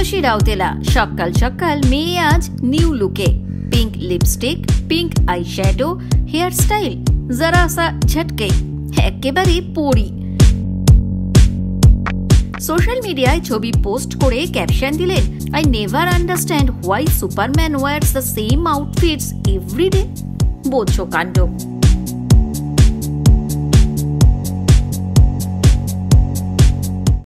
প্রিয়তোষী রাউতেলা সকাল সকাল মেয়ে আজ নিউ লুকে, pink lipstick, pink eye shadow, hair style জরা সা ঝটকে, একেবারে পরি। সোশ্যাল মিডিয়ায় ছবি পোস্ট করে ক্যাপশন দিলেন, I never understand why Superman wears the same outfits everyday. বোঝো কাণ্ড।